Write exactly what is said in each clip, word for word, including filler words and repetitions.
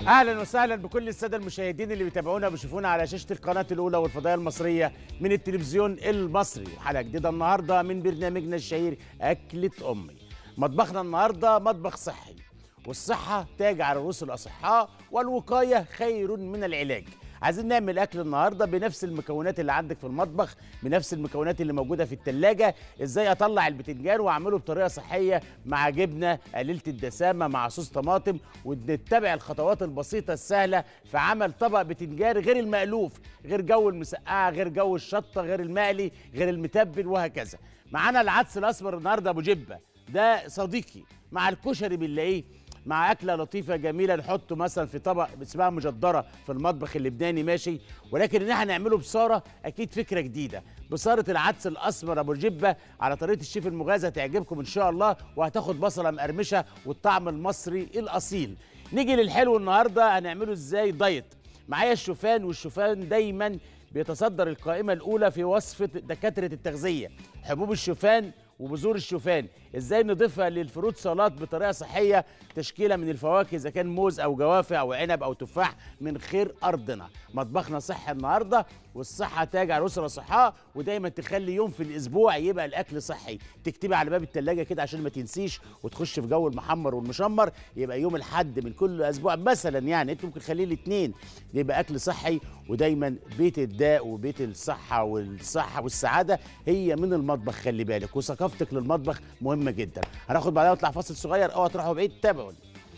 اهلا وسهلا بكل الساده المشاهدين اللي بيتابعونا وبيشوفونا على شاشه القناه الاولى والفضائيه المصريه من التلفزيون المصري، وحلقه جديده النهارده من برنامجنا الشهير اكله امي. مطبخنا النهارده مطبخ صحي، والصحه تاج على رؤوس الاصحاء، والوقايه خير من العلاج. عايزين نعمل اكل النهارده بنفس المكونات اللي عندك في المطبخ، بنفس المكونات اللي موجوده في الثلاجه. ازاي اطلع البتنجان واعمله بطريقه صحيه مع جبنه قليله الدسامه مع صوص طماطم، ونتبع الخطوات البسيطه السهله في عمل طبق بتنجان غير المألوف، غير جو المسقعه، غير جو الشطه، غير المقلي، غير المتبل، وهكذا. معانا العدس الاسمر النهارده ابو جبه، ده صديقي. مع الكشري بنلاقيه، مع اكله لطيفه جميله نحطه مثلا في طبق اسمها مجدره في المطبخ اللبناني، ماشي. ولكن ان احنا نعمله بصاره اكيد فكره جديده، بصاره العدس الاسمر ابو جبه على طريقه الشيف المغازي، هتعجبكم ان شاء الله، وهتاخد بصله مقرمشه والطعم المصري الاصيل. نيجي للحلو النهارده، هنعمله ازاي؟ دايت. معايا الشوفان، والشوفان دايما بيتصدر القائمه الاولى في وصفه دكاتره التغذيه. حبوب الشوفان وبذور الشوفان ازاي نضيفها للفروت سلطات بطريقه صحيه، تشكيله من الفواكه اذا كان موز او جوافه او عنب او تفاح من خير ارضنا. مطبخنا صحي النهارده، والصحه تاج على رؤوس الاصحاء، ودايما تخلي يوم في الاسبوع يبقى الاكل صحي. تكتبي على باب الثلاجه كده عشان ما تنسيش وتخش في جو المحمر والمشمر. يبقى يوم الاحد من كل اسبوع مثلا، يعني انت ممكن تخليه الاثنين، يبقى اكل صحي. ودايما بيت الداء وبيت الصحه، والصحه والسعاده هي من المطبخ، خلي بالك، وثقافتك للمطبخ مهمه جدا. هناخد بعدها نطلع فاصل صغير، اوعى تروحوا بعيد، تابعوني.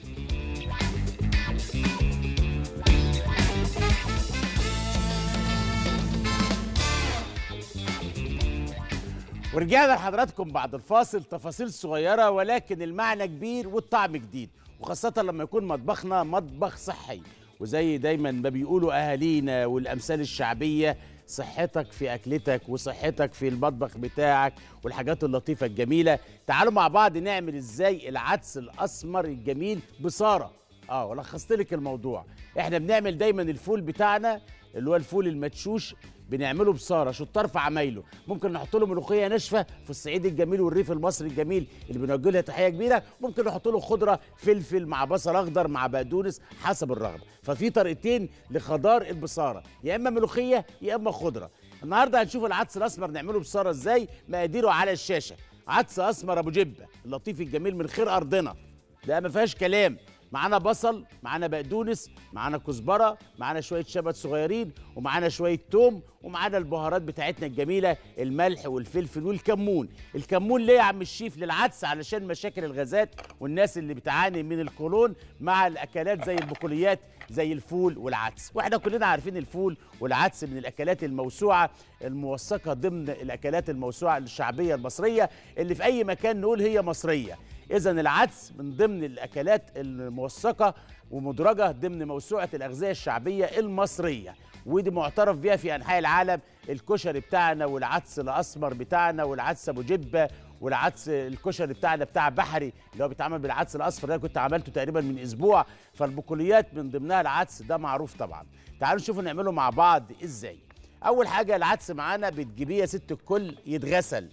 ورجعنا لحضراتكم بعد الفاصل. تفاصيل صغيره ولكن المعنى كبير والطعم جديد، وخاصه لما يكون مطبخنا مطبخ صحي. وزي دايما ما بيقولوا اهالينا والامثال الشعبيه، صحتك في اكلتك وصحتك في المطبخ بتاعك، والحاجات اللطيفه الجميله. تعالوا مع بعض نعمل ازاي العدس الاسمر الجميل بصاره. اه ولخصت لك الموضوع. احنا بنعمل دايما الفول بتاعنا اللي هو الفول المدشوش، بنعمله بصاره، شطار في عمايله. ممكن نحط له ملوخيه ناشفه في الصعيد الجميل والريف المصري الجميل اللي بنوجه لها تحيه كبيره. ممكن نحط له خضره، فلفل مع بصل اخضر مع بقدونس حسب الرغبه. ففي طريقتين لخضار البصاره، يا اما ملوخيه يا اما خضره. النهارده هنشوف العدس الاسمر نعمله بصاره ازاي. مقاديره على الشاشه. عدس اسمر ابو جبه اللطيف الجميل من خير ارضنا، ده ما فيهاش كلام. معانا بصل، معانا بقدونس، معانا كزبره، معانا شويه شبت صغيرين، ومعانا شويه توم، ومعانا البهارات بتاعتنا الجميله، الملح والفلفل والكمون. الكمون ليه يا عم الشيف؟ للعدس، علشان مشاكل الغازات والناس اللي بتعاني من القولون مع الاكلات زي البقوليات زي الفول والعدس. واحنا كلنا عارفين الفول والعدس من الاكلات الموسوعه الموثقه ضمن الاكلات الموسوعه الشعبيه المصريه، اللي في اي مكان نقول هي مصريه. إذا العدس من ضمن الأكلات الموثقة ومدرجة ضمن موسوعة الأغذية الشعبية المصرية، ودي معترف بها في أنحاء العالم. الكشري بتاعنا والعدس الأسمر بتاعنا والعدس أبو جبة والعدس الكشري بتاعنا بتاع بحري اللي هو بيتعمل بالعدس الأصفر، ده كنت عملته تقريبا من أسبوع. فالبقوليات من ضمنها العدس، ده معروف طبعا. تعالوا نشوف نعمله مع بعض إزاي. أول حاجة العدس معانا بتجيبيه يا ست الكل يتغسل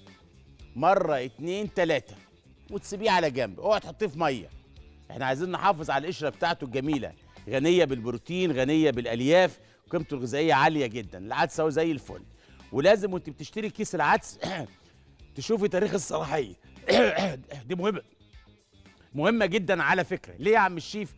مرة اتنين تلاتة، وتسيبيه على جنب. اوعى تحطيه في ميه، احنا عايزين نحافظ على القشره بتاعته الجميله، غنيه بالبروتين، غنيه بالالياف، قيمته الغذائيه عاليه جدا. العدس اهو زي الفل. ولازم وانت بتشتري كيس العدس تشوفي تاريخ الصلاحيه. دي مهمه، مهمه جدا على فكره. ليه يا عم الشيف؟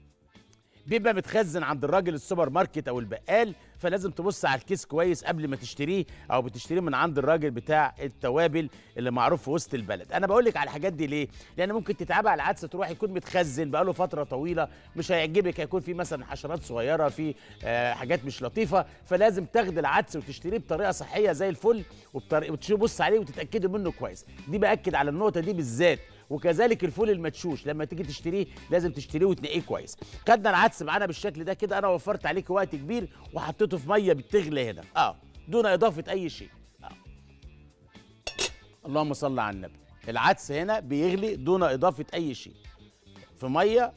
بيبقى متخزن عند الراجل السوبر ماركت او البقال، فلازم تبص على الكيس كويس قبل ما تشتريه، او بتشتريه من عند الراجل بتاع التوابل اللي معروف في وسط البلد. انا بقول لك على الحاجات دي ليه؟ لان ممكن تتعبي على العدس تروح يكون متخزن بقاله فتره طويله، مش هيعجبك، هيكون فيه مثلا حشرات صغيره، في آه حاجات مش لطيفه. فلازم تاخدي العدس وتشتريه بطريقه صحيه زي الفل، وبطريقه وتبص عليه وتتاكدي منه كويس. دي باكد على النقطه دي بالذات. وكذلك الفول المدشوش لما تيجي تشتريه لازم تشتريه وتنقيه كويس. خدنا العدس معانا بالشكل ده كده، انا وفرت عليك وقت كبير وحطيته في ميه بتغلي هنا اه دون اضافه اي شيء. اه اللهم صل على النبي. العدس هنا بيغلي دون اضافه اي شيء في ميه،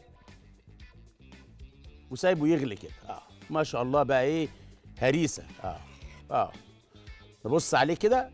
وسايبه يغلي كده. اه ما شاء الله بقى ايه هريسه. اه اه نبص عليه كده،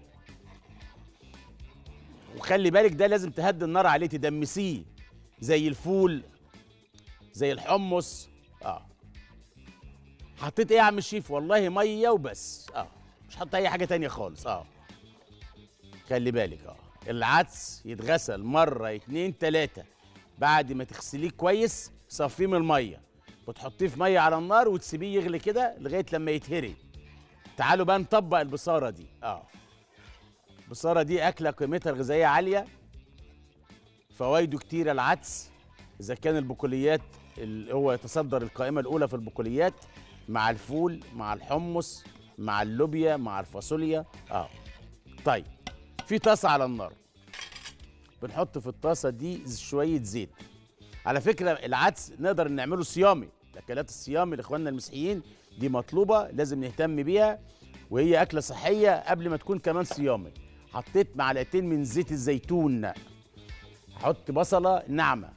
وخلي بالك ده لازم تهدي النار عليه، تدمسيه زي الفول، زي الحمص، اه حطيت ايه يا عم الشيف؟ والله ميه وبس. اه مش حاطط اي حاجه تانية خالص. اه خلي بالك، اه العدس يتغسل مره اتنين تلاته، بعد ما تغسليه كويس صفيه من الميه وتحطيه في ميه على النار وتسيبيه يغلي كده لغايه لما يتهري. تعالوا بقى نطبق البصاره دي. اه البصاره دي اكله قيمتها الغذائيه عاليه، فوائده كتيره. العدس اذا كان البقوليات اللي هو يتصدر القائمه الاولى في البقوليات، مع الفول مع الحمص مع اللوبيا مع الفاصوليا. اه طيب، في طاسه على النار، بنحط في الطاسه دي شويه زيت. على فكره العدس نقدر نعمله صيامي، الاكلات الصيامي لاخواننا المسيحيين دي مطلوبه، لازم نهتم بيها، وهي اكله صحيه قبل ما تكون كمان صيامي. حطيت معلقتين من زيت الزيتون، هحط بصله ناعمه،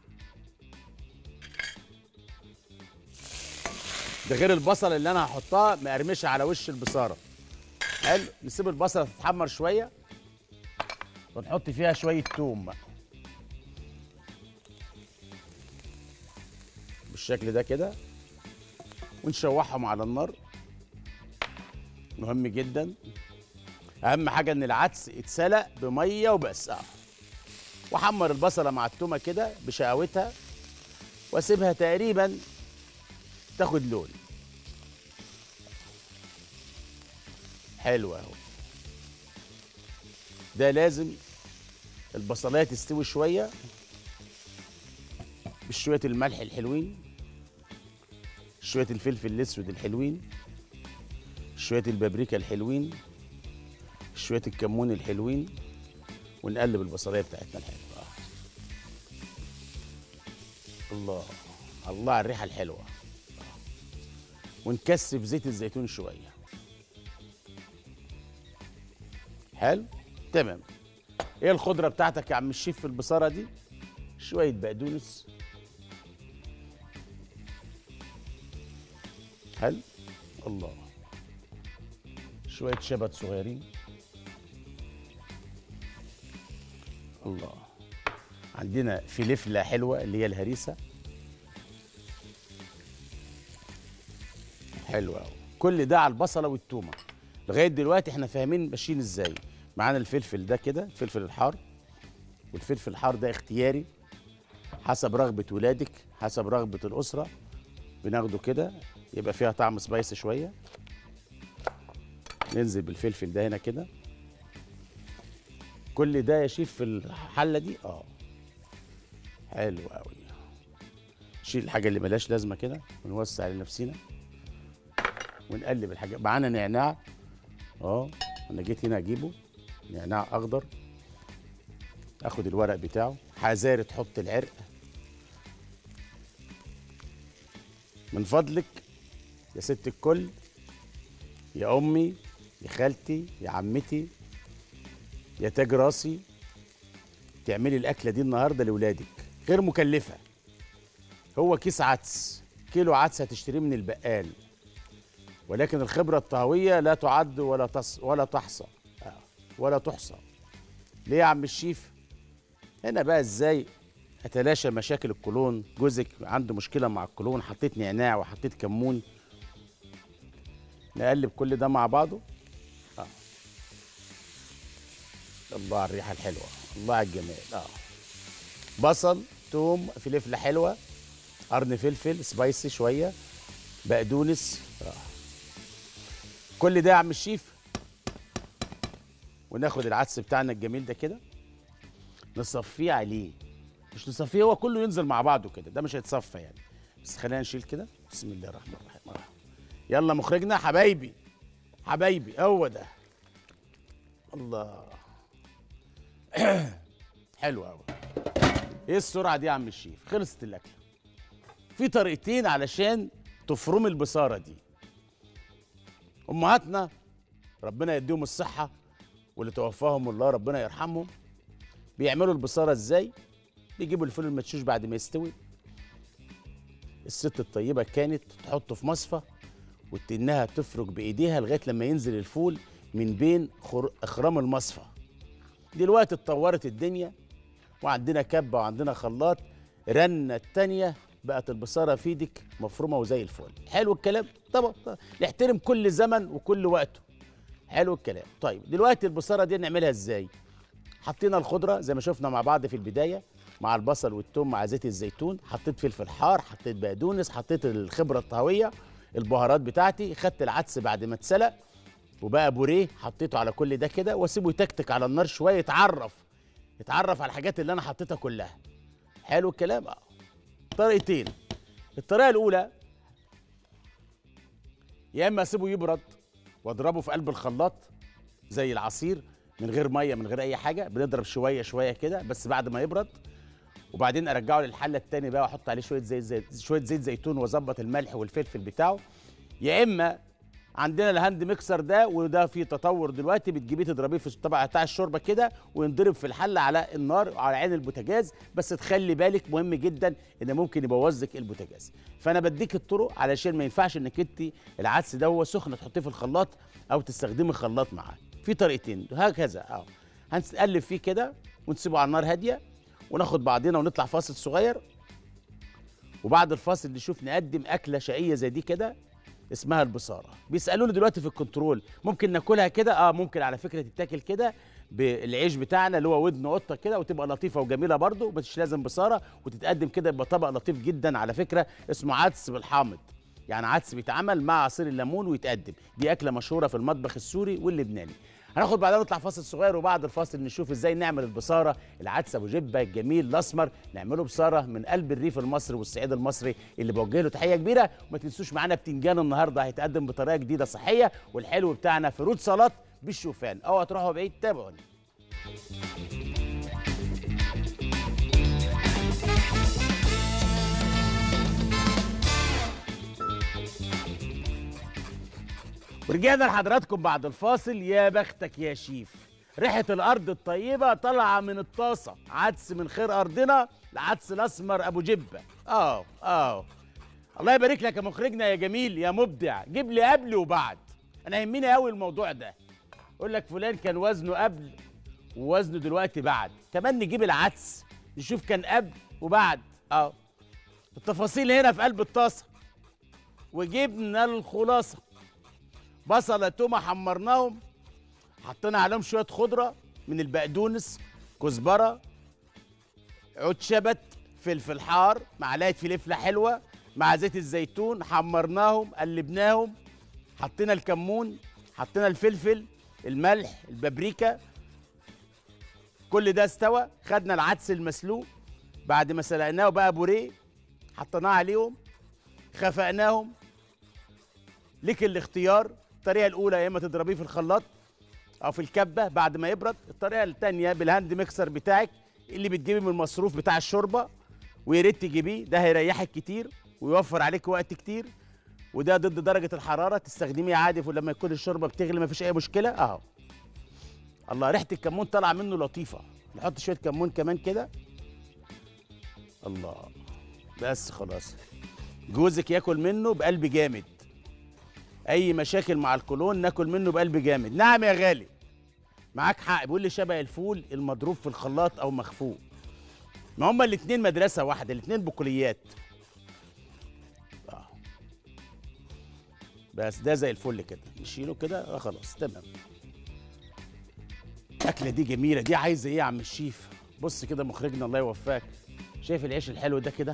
ده غير البصله اللي انا هحطها مقرمشه على وش البصاره. حلو، نسيب البصله تتحمر شويه ونحط فيها شويه توم بالشكل ده كده، ونشوحهم على النار. مهم جدا، اهم حاجه ان العدس يتسلق بميه وبس. اه واحمر البصله مع التومه كده بشقاوتها واسيبها تقريبا تاخد لون. حلو اهو، ده لازم البصلايه تستوي شويه بشويه الملح الحلوين، شويه الفلفل الاسود الحلوين، شويه البابريكا الحلوين، شويه الكمون الحلوين، ونقلب البصلايه بتاعتنا الحلوه. آه. الله الله على الريحه الحلوه. آه. ونكثف زيت الزيتون شويه. حلو تمام. ايه الخضره بتاعتك يا عم الشيف في البصاره دي؟ شويه بقدونس. حلو. الله. شويه شبت صغيرين. الله. عندنا فلفله حلوه اللي هي الهريسه. حلو قوي. كل ده على البصله والتومه. لغايه دلوقتي احنا فاهمين ماشيين ازاي. معانا الفلفل ده كده، الفلفل الحار، والفلفل الحار ده اختياري حسب رغبه ولادك، حسب رغبه الاسره. بناخده كده يبقى فيها طعم سبايسي شويه. ننزل بالفلفل ده هنا كده. كل ده يا شيف في الحله دي. اه حلو قوي. نشيل الحاجه اللي ملهاش لازمه كده ونوسع لنفسينا ونقلب الحاجه. معانا نعناع. اه انا جيت هنا اجيبه نعناع اخضر، اخد الورق بتاعه. حذاري تحط العرق من فضلك يا ست الكل، يا امي، يا خالتي، يا عمتي، يا تاج راسي. تعملي الاكله دي النهارده لاولادك، غير مكلفه. هو كيس عدس، كيلو عدس هتشتريه من البقال، ولكن الخبره الطهويه لا تعد ولا تص ولا تحصى ولا تحصى. ليه يا عم الشيف؟ هنا بقى ازاي اتلاشى مشاكل القولون. جوزك عنده مشكله مع القولون، حطيت نعناع وحطيت كمون. نقلب كل ده مع بعضه. اه الله على الريحه الحلوه، الله على الجمال. اه بصل، توم، فلفله حلوه، قرن فلفل سبايسي شويه، بقدونس. آه. كل ده يا عم الشيف. وناخد العدس بتاعنا الجميل ده كده نصفيه عليه. مش نصفيه، هو كله ينزل مع بعضه كده، ده مش هيتصفى يعني. بس خلينا نشيل كده. بسم الله الرحمن الرحيم. آه. يلا مخرجنا حبايبي حبايبي، هو ده. الله حلو قوي. ايه السرعه دي يا عم الشيف؟ خلصت الاكله. في طريقتين علشان تفرمي البصاره دي. امهاتنا ربنا يديهم الصحه واللي توفاهم الله ربنا يرحمهم، بيعملوا البصاره ازاي؟ بيجيبوا الفول المدشوش بعد ما يستوي. الست الطيبه كانت تحطه في مصفى وتنها تفرك بايديها لغايه لما ينزل الفول من بين اخرام المصفى. دلوقتي اتطورت الدنيا وعندنا كبه وعندنا خلاط، رنه التانيه بقت البصاره في ايدك مفرومه وزي الفل. حلو الكلام. طبعا طبعا. نحترم كل زمن وكل وقته. حلو الكلام. طيب دلوقتي البصاره دي نعملها ازاي؟ حطينا الخضره زي ما شفنا مع بعض في البدايه، مع البصل والثوم مع زيت الزيتون، حطيت فلفل حار، حطيت بقدونس، حطيت الخبره الطهويه، البهارات بتاعتي، خدت العدس بعد ما اتسلق وبقى بوريه، حطيته على كل ده كده واسيبه يتكتك على النار شويه، يتعرف يتعرف على الحاجات اللي انا حطيتها كلها. حلو الكلام. اه طريقتين. الطريقه الاولى يا اما اسيبه يبرد واضربه في قلب الخلاط زي العصير من غير ميه من غير اي حاجه، بنضرب شويه شويه كده بس بعد ما يبرد، وبعدين ارجعه للحله التاني بقى واحط عليه شويه زيت زيت شويه زيت زيتون واظبط الملح والفلفل بتاعه. يا اما عندنا الهاند ميكسر ده، وده فيه تطور دلوقتي، بتجيبيه تضربيه في الطبق بتاع الشوربه كده وينضرب في الحله على النار على عين البوتاجاز، بس تخلي بالك مهم جدا ان ممكن يبوظ لك البوتاجاز. فانا بديك الطرق علشان ما ينفعش انك انت العدس ده هو سخن تحطيه في الخلاط او تستخدمي خلاط معاه. في طريقتين هكذا اهو. هنقلب فيه كده ونسيبه على النار هاديه وناخد بعضنا ونطلع فاصل صغير، وبعد الفاصل نشوف نقدم اكله شقيه زي دي كده اسمها البصاره. بيسالوني دلوقتي في الكنترول ممكن ناكلها كده؟ اه ممكن على فكره تتاكل كده بالعيش بتاعنا اللي هو ودن قطه كده وتبقى لطيفه وجميله برده، مش لازم بصاره، وتتقدم كده يبقى طبق لطيف جدا على فكره اسمه عدس بالحامض، يعني عدس بيتعمل مع عصير الليمون ويتقدم. دي اكله مشهوره في المطبخ السوري واللبناني. هناخد بعدها نطلع فاصل صغير، وبعد الفاصل نشوف ازاي نعمل البصاره، العدس ابو جبه الجميل الاسمر، نعمله بصاره من قلب الريف المصري والصعيد المصري اللي بوجه له تحيه كبيره. وما تنسوش معانا بتنجان النهارده هيتقدم بطريقه جديده صحيه، والحلو بتاعنا فروت سلطات بالشوفان. اوعوا تروحوا بعيد، تابعوني. ورجعنا لحضراتكم بعد الفاصل. يا بختك يا شيف، ريحة الأرض الطيبة طالعة من الطاسة، عدس من خير أرضنا، العدس الأسمر أبو جبة. آه آه الله يبارك لك يا مخرجنا يا جميل يا مبدع، جيب لي قبل وبعد. أنا يهمني قوي الموضوع ده، أقول لك فلان كان وزنه قبل ووزنه دلوقتي بعد، كمان نجيب العدس نشوف كان قبل وبعد. آه التفاصيل هنا في قلب الطاسة. وجبنا الخلاصة، بصله تومه حمرناهم، حطينا عليهم شويه خضره من البقدونس، كزبره، عود شبت، فلفل حار، معلقه فلفله حلوه مع زيت الزيتون، حمرناهم قلبناهم، حطينا الكمون، حطينا الفلفل، الملح، البابريكا، كل ده استوى. خدنا العدس المسلوق بعد ما سلقناه بقى بوريه، حطيناه عليهم، خفقناهم. ليك الاختيار، الطريقه الاولى يا اما تضربيه في الخلاط او في الكبه بعد ما يبرد، الطريقه الثانيه بالهاند ميكسر بتاعك اللي بتجيبي من المصروف بتاع الشوربه، ويا ريت تجيبيه، ده هيريحك كتير ويوفر عليك وقت كتير، وده ضد درجه الحراره، تستخدميه عادي لما يكون الشوربه بتغلي مفيش اي مشكله. اهو الله، ريحه الكمون طالعه منه لطيفه، نحط شويه كمون كمان كده. الله، بس خلاص جوزك ياكل منه بقلب جامد. اي مشاكل مع الكولون ناكل منه بقلب جامد. نعم يا غالي، معاك حق، بيقول لي شبه الفول المضروب في الخلاط او مخفوق. ما هما الاتنين مدرسه واحده، الاتنين بقوليات. آه. بس ده زي الفل كده، نشيله كده. اه خلاص تمام. الاكله دي جميله، دي عايزه ايه يا عم الشيف؟ بص كده مخرجنا الله يوفقك، شايف العيش الحلو ده كده؟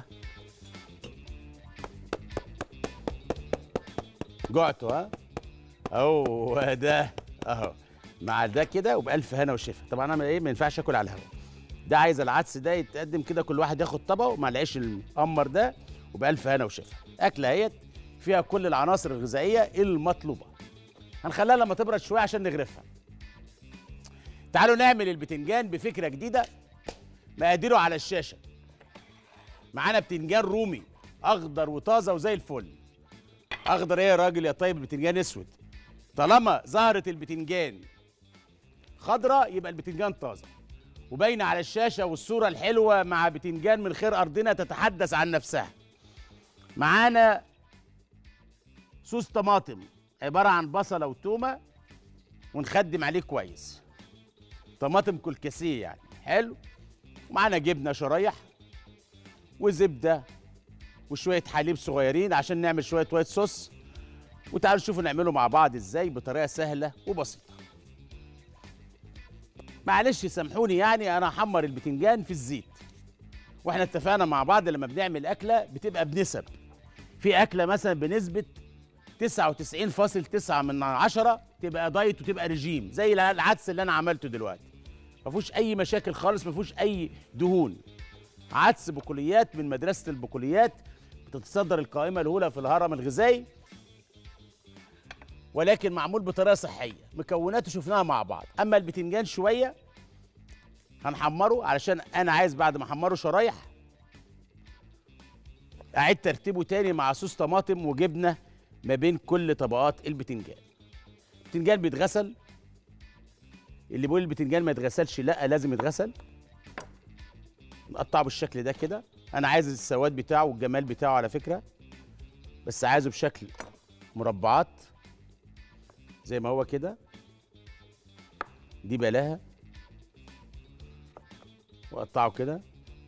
جعته ها؟ اهو ده اهو، مع ده كده وبألف هنا وشفا. طبعا اعمل ايه؟ ما ينفعش اكل على الهواء. ده عايز العدس ده يتقدم كده، كل واحد ياخد طبقه مع العيش المقمر ده وبألف هنا وشفا. اكله اهيت فيها كل العناصر الغذائيه المطلوبه. هنخليها لما تبرد شويه عشان نغرفها. تعالوا نعمل البتنجان بفكره جديده. مقاديره على الشاشه. معانا بتنجان رومي اخضر وطازه وزي الفل. اخضر ايه يا راجل يا طيب؟ البتنجان اسود. طالما ظهرت البتنجان خضراء يبقى البتنجان طازه وباينه على الشاشه، والصوره الحلوه مع بتنجان من خير ارضنا تتحدث عن نفسها. معانا صوص طماطم عباره عن بصله وتومه ونخدم عليه كويس، طماطم كلكسيه يعني حلو. معانا جبنه شرايح وزبده وشويه حليب صغيرين عشان نعمل شويه وايت صوص. وتعالوا نشوفوا نعمله مع بعض ازاي بطريقه سهله وبسيطه. معلش سامحوني، يعني انا هحمر البتنجان في الزيت، واحنا اتفقنا مع بعض لما بنعمل اكله بتبقى بنسب. في اكله مثلا بنسبه تسعة وتسعين فاصلة تسعة من عشرة تبقى دايت وتبقى رجيم، زي العدس اللي انا عملته دلوقتي. ما فيهوش اي مشاكل خالص، ما فيهوش اي دهون. عدس بقوليات من مدرسه البقوليات، بتتصدر القائمه الاولى في الهرم الغذائي، ولكن معمول بطريقه صحيه. مكوناته شفناها مع بعض. اما البتنجان شويه هنحمره، علشان انا عايز بعد ما احمره شرايح اعيد ترتيبه تاني مع صوص طماطم وجبنه ما بين كل طبقات البتنجان. البتنجان بيتغسل. اللي بيقول البتنجان ما يتغسلش، لا لازم يتغسل. نقطعه بالشكل ده كده. انا عايز السواد بتاعه والجمال بتاعه على فكره، بس عايزه بشكل مربعات زي ما هو كده. دي بلاها، واقطعه كده.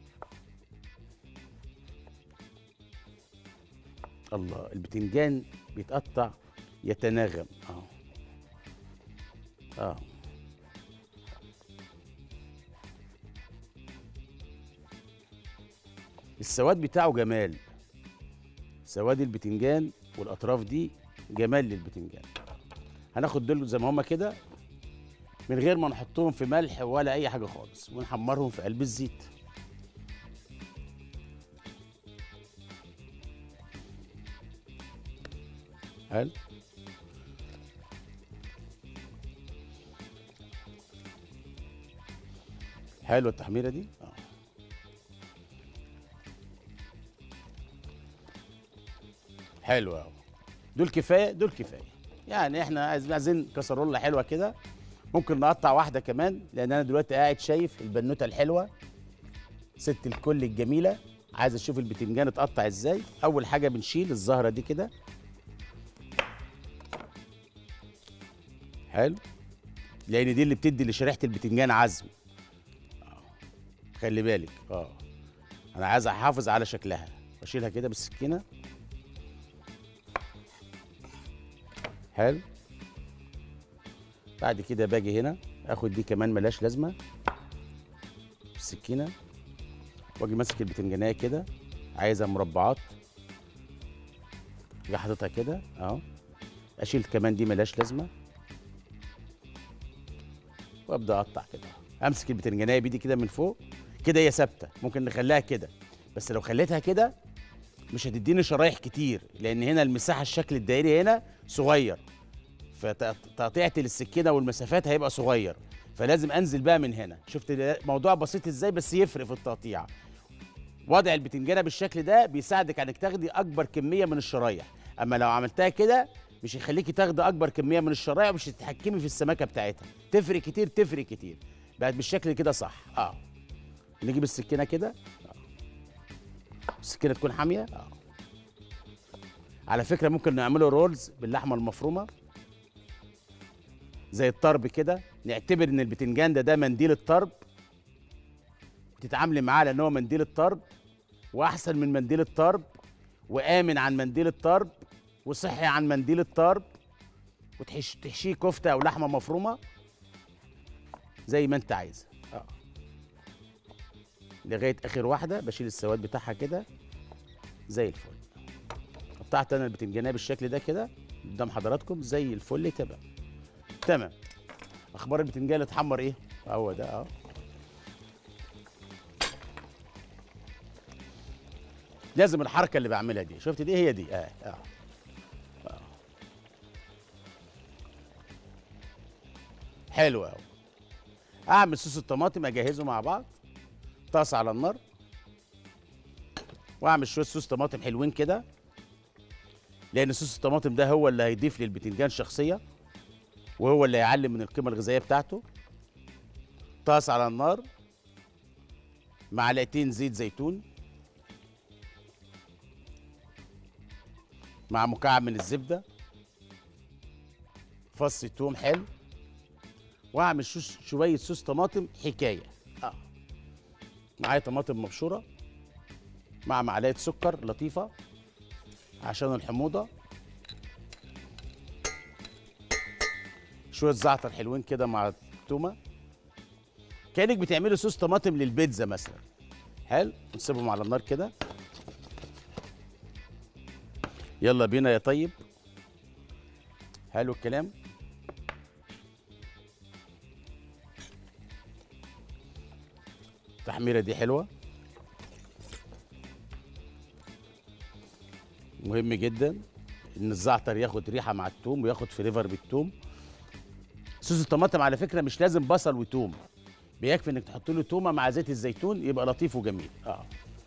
الله، البتنجان بيتقطع يتناغم اه اه السواد بتاعه جمال. سواد البتنجان والاطراف دي جمال للبتنجان. هناخد دول زي ما هما كده من غير ما نحطهم في ملح ولا اي حاجه خالص، ونحمرهم في قلب الزيت. حلو. حلوه التحميره دي. اه حلوه اهو. دول كفايه، دول كفايه. يعني احنا عايزين كسرولة حلوه كده. ممكن نقطع واحده كمان، لان انا دلوقتي قاعد شايف البنوته الحلوه ست الكل الجميله، عايز اشوف البتنجان اتقطع ازاي. اول حاجه بنشيل الزهره دي كده. حلو، لان دي اللي بتدي لشريحه البتنجان عزم. آه. خلي بالك اه انا عايز احافظ على شكلها. بشيلها كده بالسكينه. حلو. بعد كده باجي هنا اخد دي كمان ملهاش لازمه بالسكينه، واجي ماسك البتنجانيه كده، عايزها مربعات، اجي حاططها كده اهو. اشيل كمان دي ملهاش لازمه، وابدا اقطع كده. امسك البتنجانيه بايدي كده من فوق كده، هي ثابته. ممكن نخليها كده، بس لو خليتها كده مش هتديني شرايح كتير، لان هنا المساحه الشكل الدائري هنا صغير، فتقطيعة السكينه والمسافات هيبقى صغير، فلازم انزل بقى من هنا. شفت الموضوع بسيط ازاي، بس يفرق في التقطيع. وضع البتنجانه بالشكل ده بيساعدك انك تاخدي اكبر كميه من الشرايح. اما لو عملتها كده مش هيخليكي تاخدي اكبر كميه من الشرايح، ومش هتتحكمي في السماكه بتاعتها. تفرق كتير، تفرق كتير. بقت بالشكل كده صح. اه نجيب السكينه كده. آه. السكينه تكون حاميه. اه على فكره ممكن نعمله رولز باللحمه المفرومه زي الطرب كده. نعتبر ان البتنجان ده ده منديل الطرب، وتتعاملي معاه لان هو منديل الطرب، واحسن من منديل الطرب، وامن عن منديل الطرب، وصحي عن منديل الطرب. وتحشيه كفته او لحمه مفرومه زي ما انت عايزه. اه لغايه اخر واحده. بشيل السواد بتاعها كده زي الفل. قطعت انا البتنجانيه بالشكل ده كده قدام حضراتكم زي الفل. تمام تمام. اخبار البتنجان اتحمر ايه؟ هو ده اهو. لازم الحركه اللي بعملها دي. شفت دي؟ هي دي. اه اه, آه. حلو قوي. اعمل صوص الطماطم، اجهزه مع بعض. طاسه على النار، واعمل شويه صوص طماطم حلوين كده، لان صوص الطماطم ده هو اللي هيضيف للبتنجان شخصيه، وهو اللي هيعلم من القيمه الغذائيه بتاعته. طاسه على النار، معلقتين زيت زيتون مع مكعب من الزبده، فص توم حلو، واعمل شويه صوص طماطم حكايه. اه معايا طماطم مبشوره مع معلقه سكر لطيفه عشان الحموضه، شويه زعتر حلوين كده مع التومه، كانك بتعملي صوص طماطم للبيتزا مثلا. حلو، نسيبهم على النار كده. يلا بينا يا طيب. حلو الكلام. التحميره دي حلوه، مهم جدا ان الزعتر ياخد ريحه مع التوم وياخد فليفر بالتوم. صوص الطماطم على فكره مش لازم بصل وتوم، بيكفي انك تحط له تومه مع زيت الزيتون يبقى لطيف وجميل. اه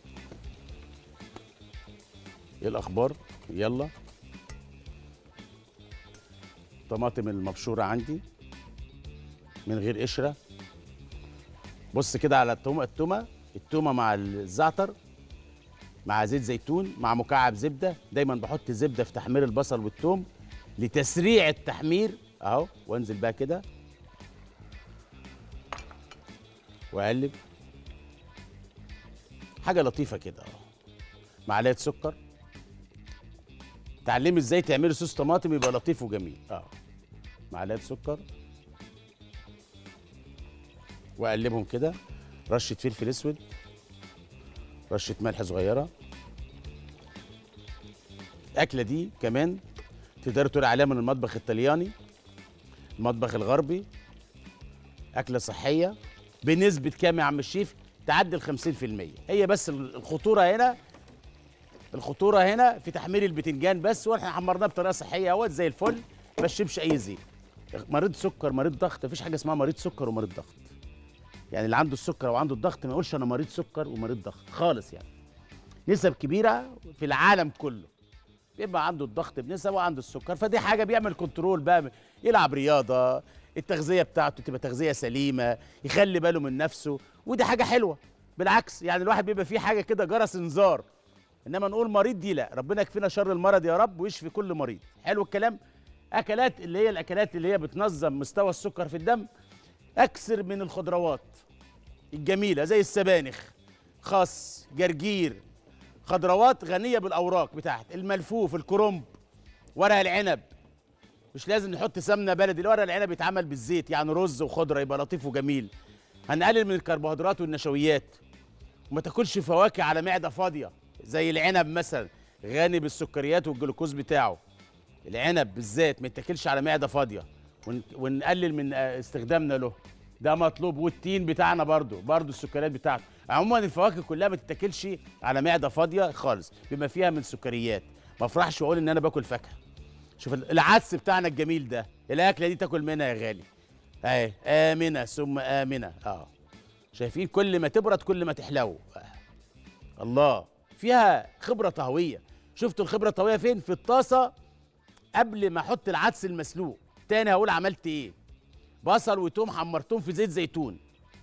ايه الاخبار؟ يلا. الطماطم المبشوره عندي من غير قشره. بص كده على التومه، التومه التومه مع الزعتر مع زيت زيتون مع مكعب زبده. دايما بحط زبده في تحمير البصل والثوم لتسريع التحمير اهو. وانزل بقى كده واقلب، حاجه لطيفه كده اهو. معلقه سكر. تعلمي ازاي تعملي صوص طماطم يبقى لطيف وجميل. اه معلقه سكر واقلبهم كده. رشه فلفل اسود، رشه ملح صغيره. الاكله دي كمان تقدروا تقولوا عليها من المطبخ الطلياني، المطبخ الغربي. اكله صحيه بنسبه كام يا عم الشيف؟ تعدي ال خمسين في المية. هي بس الخطوره هنا، الخطوره هنا في تحمير البتنجان بس، واحنا حمرناه بطريقه صحيه اهوت زي الفل، ما تشربش اي زيت. مريض سكر، مريض ضغط، مفيش حاجه اسمها مريض سكر ومريض ضغط. يعني اللي عنده السكر او عنده الضغط ما يقولش انا مريض سكر ومريض ضغط خالص. يعني نسب كبيره في العالم كله بيبقى عنده الضغط بنسب وعنده السكر، فدي حاجه بيعمل كنترول بقى، يلعب رياضه، التغذيه بتاعته تبقى تغذيه سليمه، يخلي باله من نفسه، ودي حاجه حلوه. بالعكس يعني الواحد بيبقى فيه حاجه كده جرس انذار، انما نقول مريض دي لا. ربنا يكفينا شر المرض يا رب ويشفي كل مريض. حلو الكلام. اكلات اللي هي الاكلات اللي هي بتنظم مستوى السكر في الدم، اكثر من الخضروات الجميله زي السبانخ، خس، جرجير، خضروات غنيه بالاوراق بتاعت الملفوف، الكرنب، ورق العنب. مش لازم نحط سمنه بلدي، ورق العنب يتعمل بالزيت، يعني رز وخضره يبقى لطيف وجميل. هنقلل من الكربوهيدرات والنشويات، وما تاكلش فواكه على معده فاضيه زي العنب مثلا، غني بالسكريات والجلوكوز بتاعه. العنب بالذات ما يتاكلش على معده فاضيه، ون- ونقلل من استخدامنا له، ده مطلوب. والتين بتاعنا برضو برضو السكريات بتاعته. عموما الفواكه كلها ما تتاكلش على معده فاضيه خالص، بما فيها من سكريات. ما افرحش واقول ان انا باكل فاكهه. شوف العدس بتاعنا الجميل ده، الاكله دي تاكل منها يا غالي اهي، امنه ثم امنه. اه شايفين كل ما تبرد كل ما تحلو. آه. الله، فيها خبره طهويه. شفتوا الخبره الطهويه فين؟ في الطاسه قبل ما احط العدس المسلوق. تاني هقول عملت ايه. بصل وتوم حمرتهم في زيت زيتون،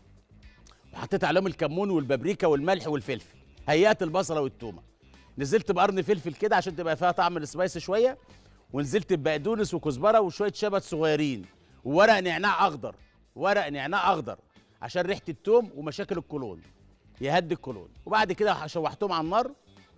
وحطيت عليهم الكمون والبابريكا والملح والفلفل. هيئت البصله والتومه، نزلت بقرن فلفل كده عشان تبقى فيها طعم السبايس شويه، ونزلت ببقدونس وكزبره وشويه شبت صغيرين، وورق نعناع اخضر، ورق نعناع اخضر عشان ريحه التوم ومشاكل القولون، يهدي القولون. وبعد كده شوحتهم على النار،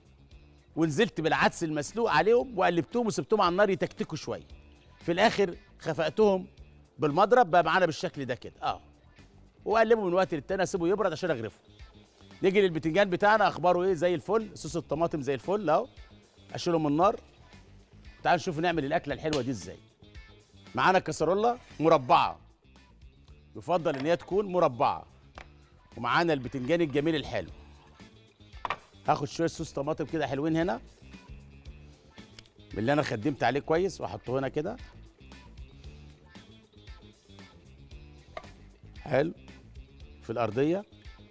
ونزلت بالعدس المسلوق عليهم وقلبتهم وسبتهم على النار يتكتكوا شويه. في الاخر خفقتهم بالمضرب بقى معانا بالشكل ده كده اه. واقلبه من وقت للتاني، اسيبه يبرد عشان اغرفه. نيجي للبتنجان بتاعنا، اخباره ايه؟ زي الفل. صوص الطماطم زي الفل اهو. اشيله من النار. تعالوا نشوف نعمل الاكله الحلوه دي ازاي. معانا كسرولة مربعه، يفضل ان هي تكون مربعه. ومعانا البتنجان الجميل الحلو. هاخد شويه صوص طماطم كده حلوين هنا من اللي انا خدمت عليه كويس، واحطه هنا كده. حلو. في الارضيه.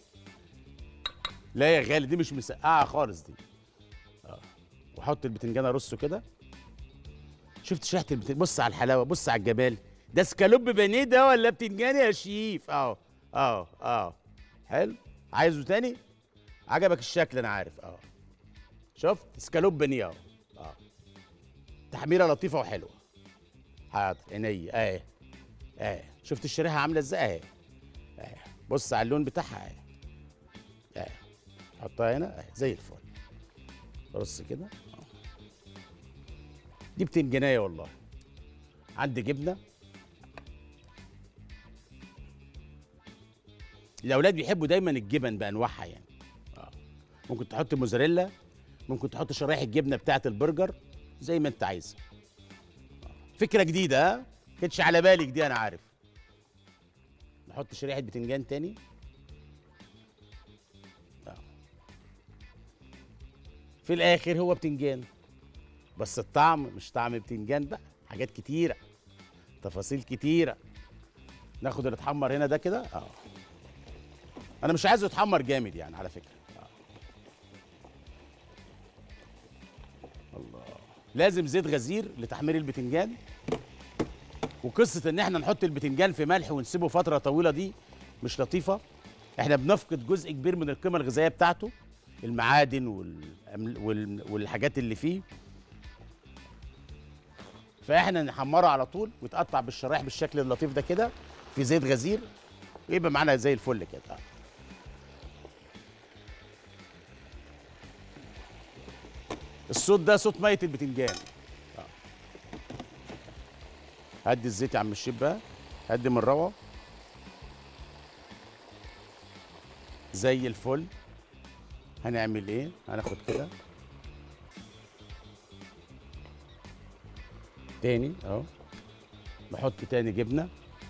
لا يا غالي دي مش مسقعه خالص دي. اه. واحط البتنجان ارصه كده. شفت ريحه البتنجان؟ بص على الحلاوه، بص على الجمال. ده سكالوب بانيه ده ولا بتنجان يا شيف؟ اه اه اه. حلو. عايزه تاني؟ عجبك الشكل انا عارف اه. شفت سكالوب بانيه اهو. اه. تحميره لطيفه وحلوه. حاضر عينيا اهي. اهي شفت الشريحه عامله ازاي اهي. اهي بص على اللون بتاعها اهي. اهي حطها هنا اهي زي الفل. رص كده. دي بتنجانية والله. عندي جبنه. الاولاد بيحبوا دايما الجبن بانواعها يعني. اه ممكن تحط موزاريلا، ممكن تحط شرايح الجبنه بتاعه البرجر زي ما انت عايز. فكره جديده، ها كانتش على بالك دي انا عارف. نحط شريحه بتنجان تاني. آه. في الاخر هو بتنجان، بس الطعم مش طعم بتنجان بقى، حاجات كتيره، تفاصيل كتيره. ناخد اللي اتحمر هنا ده كده. اه انا مش عايزه يتحمر جامد يعني على فكره. آه. الله. لازم زيت غزير لتحمير البتنجان. وقصه ان احنا نحط البتنجان في ملح ونسيبه فتره طويله دي مش لطيفه. احنا بنفقد جزء كبير من القيمه الغذائيه بتاعته، المعادن وال... وال... والحاجات اللي فيه. فاحنا نحمره على طول ويتقطع بالشرايح بالشكل اللطيف ده كده في زيت غزير، ويبقى معانا زي الفل كده. الصوت ده صوت ميه البتنجان. هدي الزيت يا عم الشيف بقى، هدي من الروعه زي الفل. هنعمل ايه؟ هناخد كده تاني اهو، نحط تاني جبنه.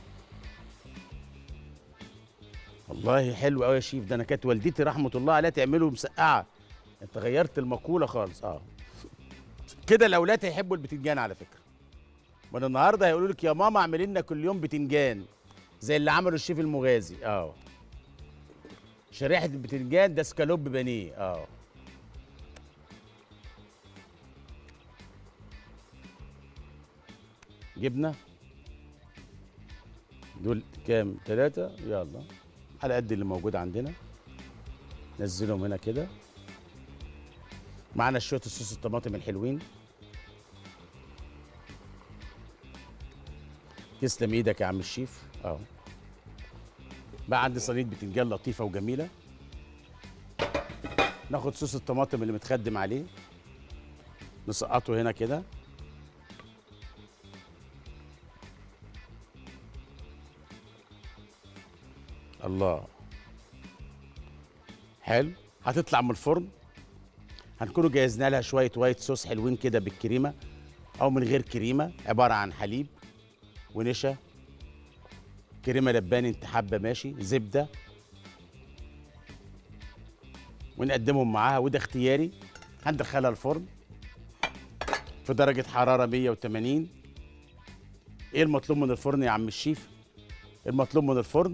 والله حلو قوي يا شيف، ده انا كانت والدتي رحمه الله عليها تعمله مسقعه. انت غيرت المقوله خالص. اه كده الاولاد هيحبوا البتنجان على فكره. من النهارده هيقولوا لك يا ماما اعملي لنا كل يوم بتنجان زي اللي عمله الشيف المغازي. اه شريحه البتنجان ده سكالوب بانيه. اه جبنه دول كام؟ ثلاثه. يلا على قد اللي موجود عندنا نزلهم هنا كده. معانا شويه الصوص الطماطم الحلوين. تسلم ايدك يا عم الشيف. اهو بقى عندي صينيه بتنجان لطيفه وجميله. ناخد صوص الطماطم اللي متخدم عليه نسقطه هنا كده. الله حلو. هتطلع من الفرن هنكونوا جهزنا لها شويه وايت صوص حلوين كده بالكريمه او من غير كريمه، عباره عن حليب ونشا، كريمه لباني انت حابه ماشي، زبده، ونقدمهم معاها. وده اختياري. هندخلها الفرن في درجه حراره مية وتمانين. ايه المطلوب من الفرن يا عم الشيف؟ المطلوب من الفرن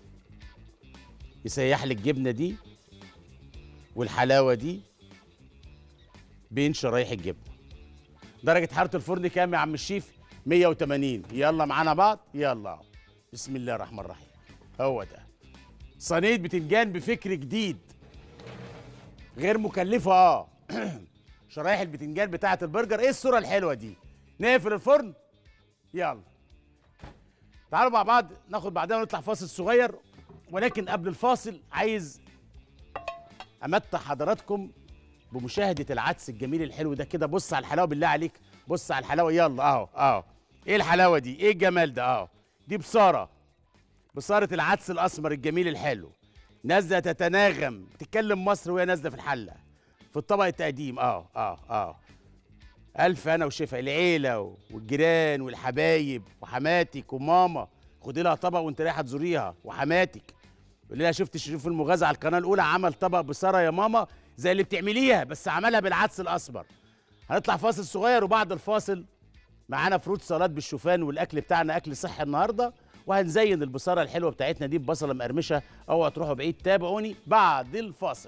يسيح لك الجبنه دي والحلاوه دي بين شرايح الجبنه. درجه حراره الفرن كام يا عم الشيف؟ مية وتمانين. يلا معانا بعض. يلا بسم الله الرحمن الرحيم. هو ده صينيه بتنجان بفكر جديد غير مكلفه. اه شرايح البتنجان بتاعه البرجر. ايه الصوره الحلوه دي؟ نقفل الفرن. يلا تعالوا مع بعض ناخد بعدها ونطلع فاصل صغير. ولكن قبل الفاصل عايز امتع حضراتكم بمشاهده العدس الجميل الحلو ده كده. بص على الحلاوه بالله عليك، بص على الحلاوه. يلا اهو اهو. ايه الحلاوه دي؟ ايه الجمال ده؟ اهو دي بصاره، بصاره العدس الاسمر الجميل الحلو، نازله تتناغم تتكلم مصر وهي نازله في الحله في الطبق التقديم. اه اه اه الف انا وشفا العيله والجيران والحبايب وحماتك وماما. خدي لها طبق وانت رايحه تزوريها، وحماتك قولي لها شفت شريف المغازي على القناه الاولى عمل طبق بصاره يا ماما زي اللي بتعمليها بس عملها بالعدس الاسمر. هنطلع فاصل صغير وبعد الفاصل معانا فروت سلطات بالشوفان، والاكل بتاعنا اكل صحي النهارده. وهنزين البصاره الحلوه بتاعتنا دي ببصله مقرمشه. اوعوا تروحوا بعيد، تابعوني بعد الفاصل.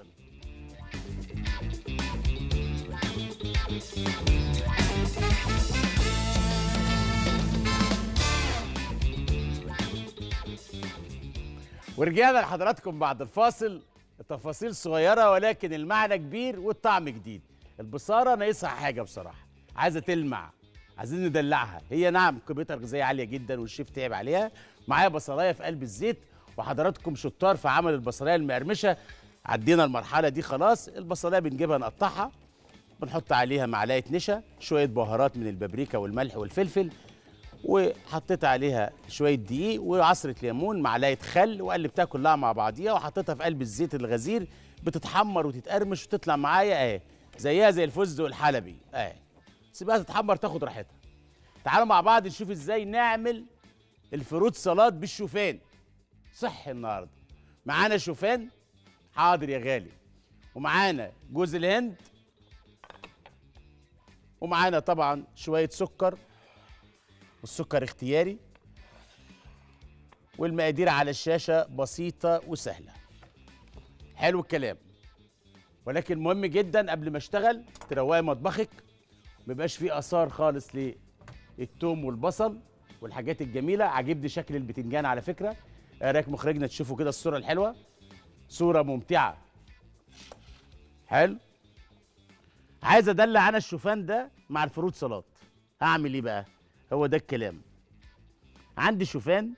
ورجعنا لحضراتكم بعد الفاصل. التفاصيل صغيره ولكن المعنى كبير والطعم جديد. البصاره ناقصها حاجه بصراحه، عايزه تلمع، عايزين ندلعها. هي نعم قيمتها الغذائيه عاليه جدا والشيف تعب عليها. معايا بصلايه في قلب الزيت، وحضراتكم شطار في عمل البصلايه المقرمشه. عدينا المرحله دي خلاص. البصلايه بنجيبها نقطعها بنحط عليها معلقه نشا، شويه بهارات من البابريكا والملح والفلفل، وحطيت عليها شويه دقيق وعصره ليمون، معلقه خل، وقلبتها كلها مع بعضيها وحطيتها في قلب الزيت الغزير، بتتحمر وتتقرمش وتطلع معايا اهي زيها زي الفستق الحلبي اهي. سيبها تتحمر تاخد راحتها. تعالوا مع بعض نشوف ازاي نعمل الفروت سلطات بالشوفان. صحي النهارده. معانا شوفان، حاضر يا غالي، ومعانا جوز الهند، ومعانا طبعا شويه سكر، والسكر اختياري، والمقادير على الشاشه بسيطه وسهله. حلو الكلام. ولكن مهم جدا قبل ما اشتغل تروقي مطبخك، ما يبقاش فيه اثار خالص للثوم والبصل والحاجات الجميله. عاجبني شكل البتنجان على فكره. ايه رايك مخرجنا تشوفوا كده الصوره الحلوه؟ صوره ممتعه. حلو. عايز ادلع انا الشوفان ده مع الفروت سلطات. هعمل ايه بقى؟ هو ده الكلام. عندي شوفان،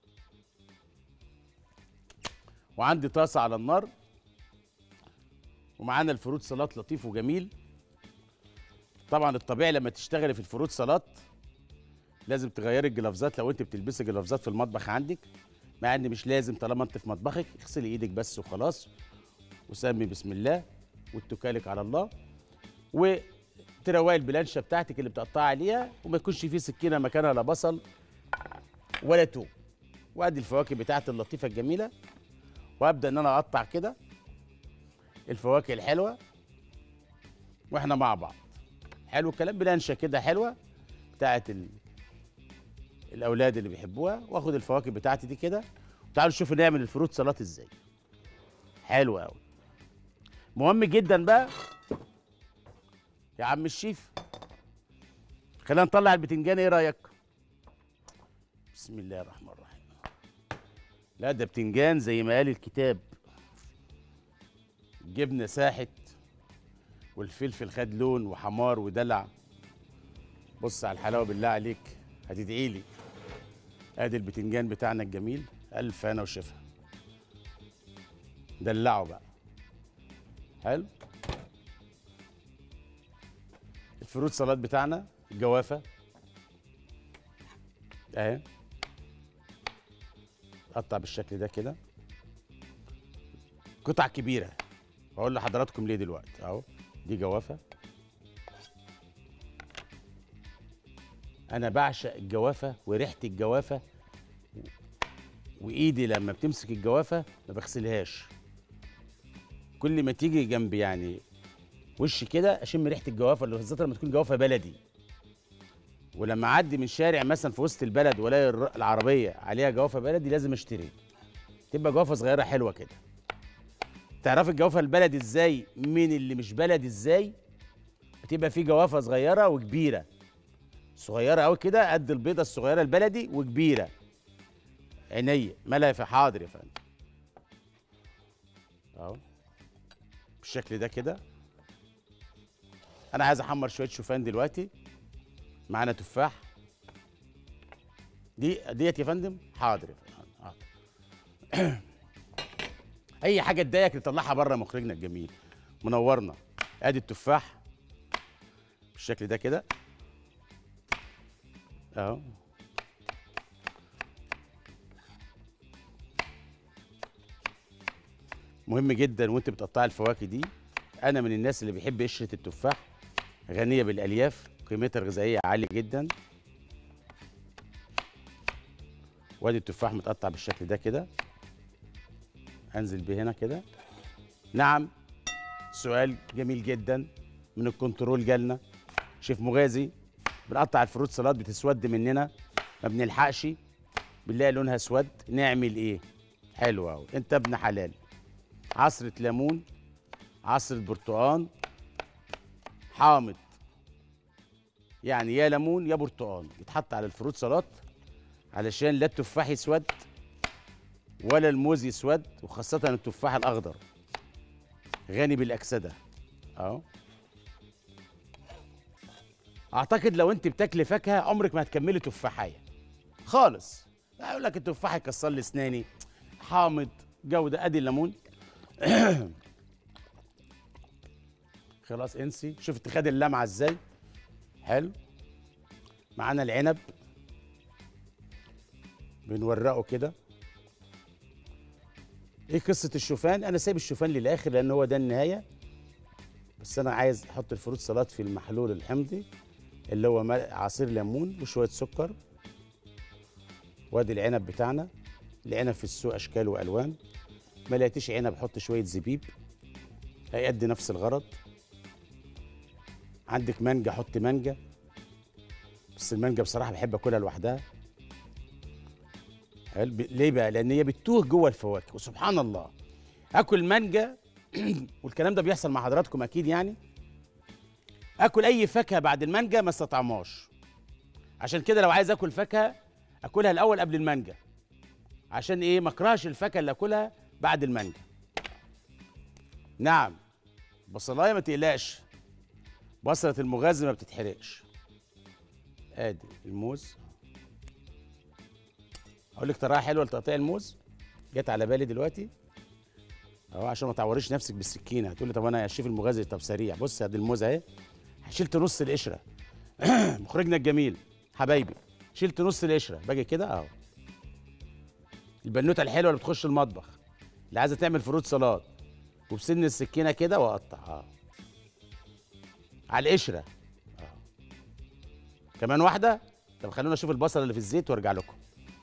وعندي طاسه على النار، ومعانا الفروت سلطات لطيف وجميل. طبعا الطبيعي لما تشتغلي في الفروت سلطات لازم تغيري الجلافزات لو انت بتلبسي جلافزات في المطبخ عندك، مع ان مش لازم طالما انت في مطبخك. اغسلي ايدك بس وخلاص، وسمي بسم الله واتكالك على الله، وتروقي البلانشه بتاعتك اللي بتقطعي عليها، وما يكونش فيه سكينه مكانها لا بصل ولا توم. وادي الفواكه بتاعتي اللطيفه الجميله، وابدا ان انا اقطع كده الفواكه الحلوه واحنا مع بعض. حلو الكلام. بلانشه كده حلوه بتاعت ال... الاولاد اللي بيحبوها، واخد الفواكه بتاعتي دي كده. تعالوا نشوف نعمل الفروت سلطات ازاي. حلو قوي. مهم جدا بقى يا عم الشيف، خلينا نطلع البتنجان. ايه رايك؟ بسم الله الرحمن الرحيم. لا ده بتنجان زي ما قال الكتاب. الجبنه ساحت، والفلفل خد لون وحمار ودلع. بص على الحلاوه بالله عليك، هتدعي لي. ادي البتنجان بتاعنا الجميل، الف هنا وشفا. دلعه بقى. حلو. الفروت سلطات بتاعنا الجوافه اهي، قطع بالشكل ده كده قطع كبيره. هقول لحضراتكم ليه دلوقتي. اهو دي جوافه. انا بعشق الجوافه وريحه الجوافه، وايدي لما بتمسك الجوافه ما بغسلهاش. كل ما تيجي جنبي يعني وش كده اشم ريحه الجوافه، اللي خاصه لما تكون جوافه بلدي. ولما اعدي من شارع مثلا في وسط البلد والاقي الر- العربيه عليها جوافه بلدي لازم اشتري. تبقى جوافه صغيره حلوه كده. تعرفي الجوافه البلدي ازاي من اللي مش بلدي ازاي؟ بتبقى في جوافه صغيره وكبيره. صغيره قوي كده قد البيضه الصغيره البلدي، وكبيره. عينيا مالها في حاضر يا فندم. اهو بالشكل ده كده. انا عايز احمر شويه شوفان دلوقتي. معانا تفاح. دي ديت يا فندم. حاضر يا فندم. حاضر. اي حاجه تضايقك نطلعها بره مخرجنا الجميل منورنا. ادي التفاح بالشكل ده كده اهو. مهم جدا وانت بتقطعي الفواكه دي. انا من الناس اللي بيحب قشره التفاح، غنيه بالالياف، قيمتها الغذائيه عاليه جدا. وادي التفاح متقطع بالشكل ده كده. انزل بيه هنا كده. نعم، سؤال جميل جدا من الكنترول جالنا. شيف مغازي، بنقطع الفروت سلطات بتسود مننا، ما بنلحقش، بنلاقي لونها اسود، نعمل ايه؟ حلو اهو. انت ابن حلال. عصره ليمون، عصره برتقان، حامض، يعني يا ليمون يا برتقان، يتحط على الفروت سلطات علشان لا التفاح يسود ولا الموز يسود، وخاصة التفاح الأخضر غني بالأكسدة أهو. أعتقد لو أنت بتاكلي فاكهة عمرك ما هتكملي تفاحية خالص. أقول لك التفاح يكسر لي أسناني، حامض، جودة. أدي الليمون. خلاص انسي. شفت خد اللمعه ازاي؟ حلو. معانا العنب بنورقه كده. ايه قصه الشوفان؟ انا سايب الشوفان للاخر لان هو ده النهايه، بس انا عايز احط الفروت سلطات في المحلول الحمضي اللي هو عصير ليمون وشويه سكر. وادي العنب بتاعنا. العنب في السوق اشكال والوان. ما لقيتيش عنب حط شويه زبيب هيأدي نفس الغرض. عندك مانجا حط مانجا، بس المانجا بصراحه بحب اكلها لوحدها. حلو. ليه بقى؟ لان هي بتتوه جوه الفواكه وسبحان الله. اكل مانجا والكلام ده بيحصل مع حضراتكم اكيد يعني. اكل اي فاكهه بعد المانجا ما استطعمهاش. عشان كده لو عايز اكل فاكهه اكلها الاول قبل المانجا، عشان ايه؟ ما اكرهش الفاكهه اللي اكلها بعد المانجا. نعم. بصلايه ما تقلقش، بصله المغازي ما بتتحرقش. ادي الموز. اقول لك طريقه حلوه لتقطيع الموز جت على بالي دلوقتي اهو، عشان ما تعوريش نفسك بالسكينه. هتقول لي طب انا يا شيف المغازي طب سريع. بص ادي الموز اهي، شلت نص القشره. مخرجنا الجميل حبايبي، شلت نص القشره. باجي كده اهو. البنوته الحلوه اللي بتخش المطبخ اللي عايزه تعمل فروت سلطات، وبسن السكينه كده واقطع اه على القشره اه. كمان واحده. طب خلونا نشوف البصله اللي في الزيت وارجع لكم.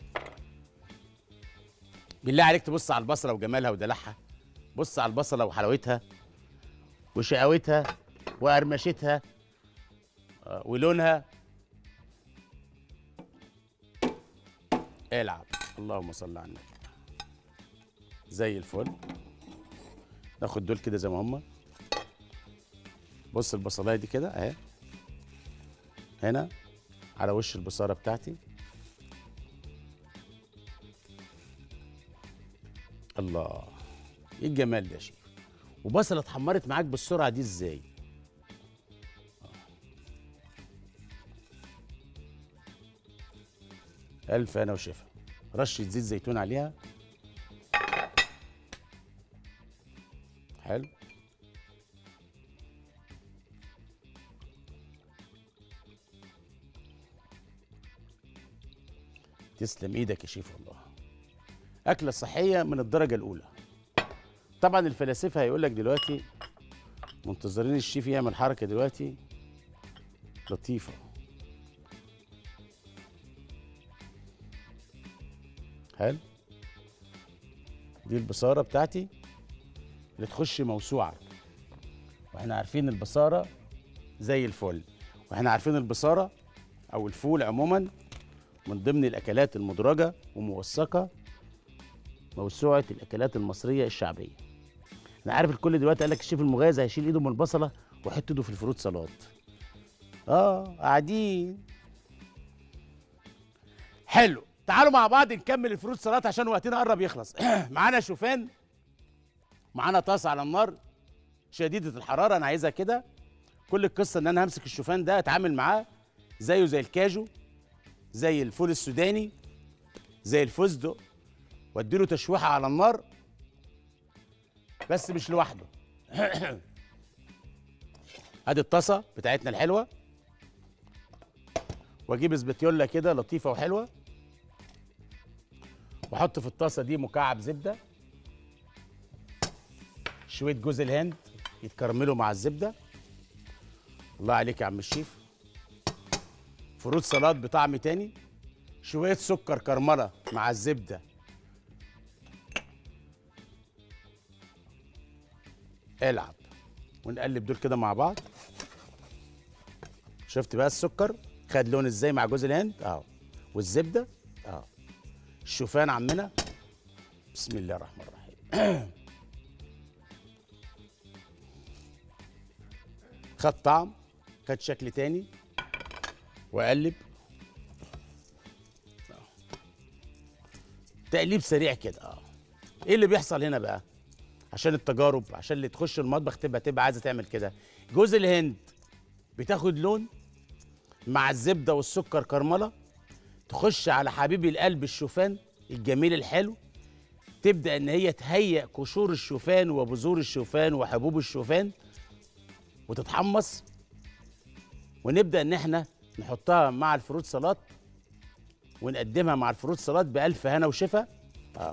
بالله عليك تبص على البصله وجمالها ودلعها. بص على البصله وحلاوتها وشقاوتها وقرمشتها آه ولونها. العب. اللهم صل على النبي. زي الفل. ناخد دول كده زي ما هما. بص البصلايه دي كده اهي، هنا على وش البصاره بتاعتي. الله، ايه الجمال ده يا شيخ. وبصله اتحمرت معاك بالسرعه دي ازاي؟ الف انا وشفا. رشه زيت زيتون عليها. حلو. تسلم ايدك يا شيف والله. اكله صحيه من الدرجه الاولى. طبعا الفلاسفه هيقول لك دلوقتي منتظرين الشيف يعمل حركه دلوقتي لطيفه. حلو. دي البصاره بتاعتي اللي تخش موسوعه، واحنا عارفين البصاره زي الفل، واحنا عارفين البصاره او الفول عموما من ضمن الاكلات المدرجه وموثقه موسوعه الاكلات المصريه الشعبيه. انا عارف الكل دلوقتي قال لك الشيف المغازي هيشيل ايده من البصله ويحط ايده في الفروت سلطات. اه قاعدين. حلو. تعالوا مع بعض نكمل الفروت سلطات عشان وقتنا قرب يخلص. معانا شوفان، معانا طاسه على النار شديده الحراره. انا عايزها كده. كل القصه ان انا همسك الشوفان ده اتعامل معاه زيه زي الكاجو، زي الفول السوداني، زي الفستق، واديله تشويحه على النار، بس مش لوحده. ادي الطاسه بتاعتنا الحلوه، واجيب اسباتيولا كده لطيفه وحلوه، واحط في الطاسه دي مكعب زبده، شويه جوز الهند يتكرملوا مع الزبده. الله عليك يا عم الشيف. فروت سلطات بطعم تاني. شويه سكر كرمله مع الزبده. العب. ونقلب دول كده مع بعض. شفت بقى السكر خد لون ازاي مع جوز الهند اهو، والزبده اهو. الشوفان عمنا بسم الله الرحمن الرحيم. خد طعم، خد شكل تاني، واقلب. تقليب سريع كده اه. ايه اللي بيحصل هنا بقى؟ عشان التجارب، عشان اللي تخش المطبخ تبقى تبقى عايزه تعمل كده. جوز الهند بتاخد لون مع الزبده والسكر كرمله، تخش على حبيب القلب الشوفان الجميل الحلو، تبدا ان هي تهيئ قشور الشوفان وبذور الشوفان وحبوب الشوفان، وتتحمص، ونبدا ان احنا نحطها مع الفروت سلطات ونقدمها مع الفروت سلطات بألف هنا وشفا. اه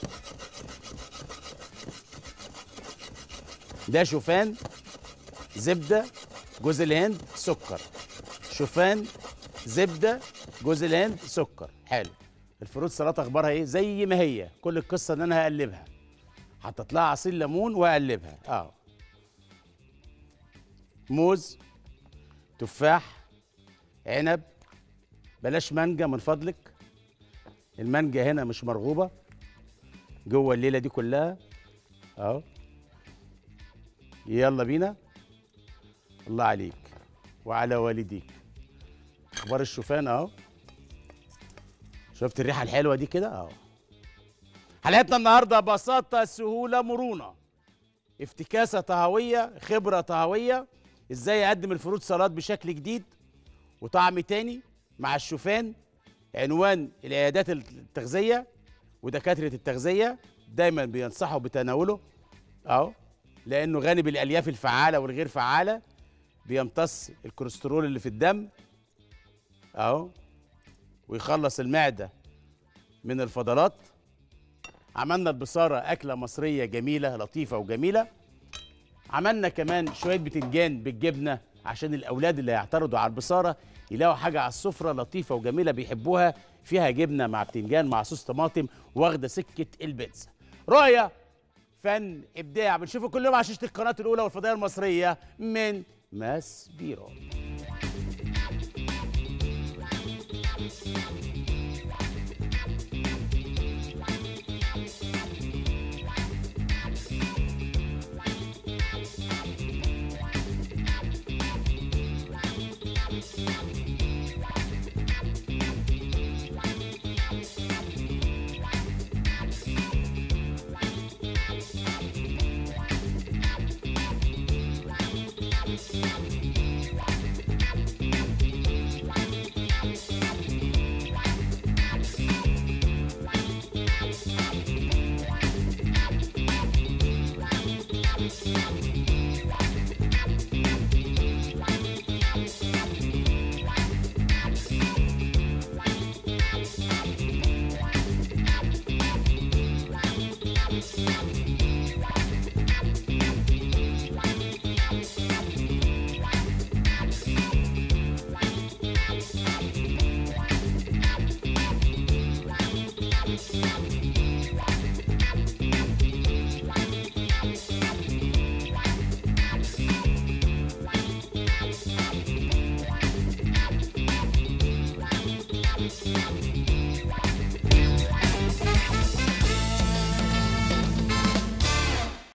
ده شوفان، زبده، جوز الهند، سكر. شوفان، زبده، جوز الهند، سكر. حلو. الفروت سلطه اخبارها ايه؟ زي ما هي. كل القصه ان انا هقلبها، حطيت لها عصير ليمون واقلبها. اه موز، تفاح، عنب، بلاش مانجا من فضلك، المانجا هنا مش مرغوبه جوه الليله دي كلها. اهو يلا بينا. الله عليك وعلى والديك. اخبار الشوفان اهو، شفت الريحه الحلوه دي كده اهو. حلقتنا النهارده بساطه، سهوله، مرونه، افتكاسه طهويه، خبره طهويه. ازاي اقدم الفروت سلطات بشكل جديد وطعم تاني مع الشوفان. عنوان العيادات التغذيه ودكاتره التغذيه دايما بينصحوا بتناوله اهو، لانه غني بالالياف الفعاله والغير فعاله، بيمتص الكوليسترول اللي في الدم اهو، ويخلص المعده من الفضلات. عملنا البصاره اكله مصريه جميله لطيفه وجميله. عملنا كمان شويه بتنجان بالجبنه عشان الاولاد اللي هيعترضوا على البصاره يلاقوا حاجه على السفره لطيفه وجميله بيحبوها، فيها جبنه مع بتنجان مع صوص طماطم، واخده سكه البيتزا. رؤيه، فن، ابداع، بنشوفه كل يوم على شاشه القناه الاولى والفضائيه المصريه من ماس بيرو.